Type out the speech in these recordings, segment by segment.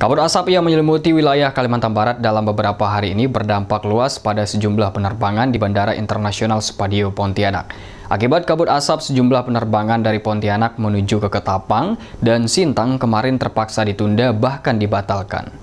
Kabut asap yang menyelimuti wilayah Kalimantan Barat dalam beberapa hari ini berdampak luas pada sejumlah penerbangan di Bandara Internasional Supadio Pontianak. Akibat kabut asap, sejumlah penerbangan dari Pontianak menuju ke Ketapang dan Sintang kemarin terpaksa ditunda bahkan dibatalkan.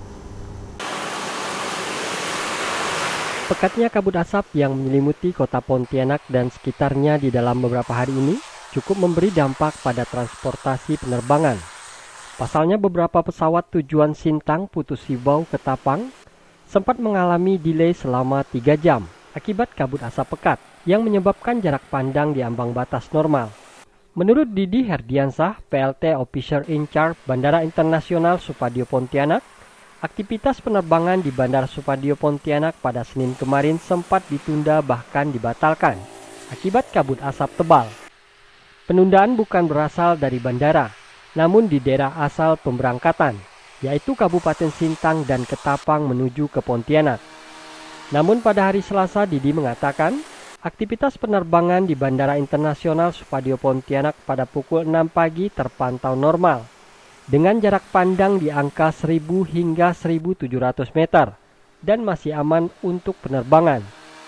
Pekatnya kabut asap yang menyelimuti kota Pontianak dan sekitarnya di dalam beberapa hari ini cukup memberi dampak pada transportasi penerbangan. Pasalnya beberapa pesawat tujuan Sintang Putus Sibau Ketapang sempat mengalami delay selama 3 jam akibat kabut asap pekat yang menyebabkan jarak pandang di ambang batas normal. Menurut Didi Herdiansah, PLT Officer in Charge Bandara Internasional Supadio Pontianak, aktivitas penerbangan di Bandara Supadio Pontianak pada Senin kemarin sempat ditunda bahkan dibatalkan akibat kabut asap tebal. Penundaan bukan berasal dari bandara, namun di daerah asal pemberangkatan, yaitu Kabupaten Sintang dan Ketapang menuju ke Pontianak. Namun pada hari Selasa, Didi mengatakan, aktivitas penerbangan di Bandara Internasional Supadio Pontianak pada pukul 6 pagi terpantau normal, dengan jarak pandang di angka 1.000 hingga 1.700 meter, dan masih aman untuk penerbangan.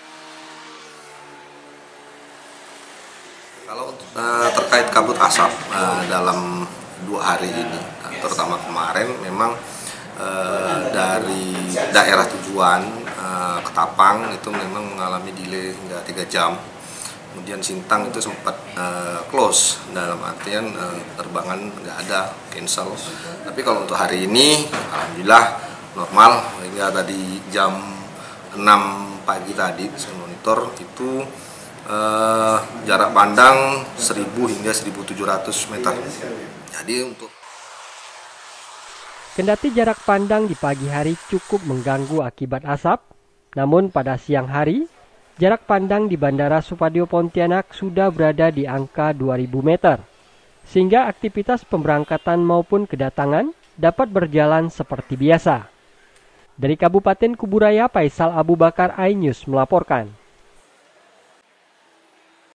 Kalau terkait kabut asap dalam 2 hari ini, terutama kemarin memang dari daerah tujuan Ketapang itu memang mengalami delay hingga 3 jam. Kemudian Sintang itu sempat close, dalam artian terbangan nggak ada, cancel. Tapi kalau untuk hari ini alhamdulillah normal, hingga tadi jam 6 pagi tadi saya monitor itu jarak pandang 1.000 hingga 1.700 meter. Jadi Kendati jarak pandang di pagi hari cukup mengganggu akibat asap, namun pada siang hari, jarak pandang di Bandara Supadio Pontianak sudah berada di angka 2.000 meter, sehingga aktivitas pemberangkatan maupun kedatangan dapat berjalan seperti biasa. Dari Kabupaten Kuburaya, Faisal Abu Bakar, iNews melaporkan.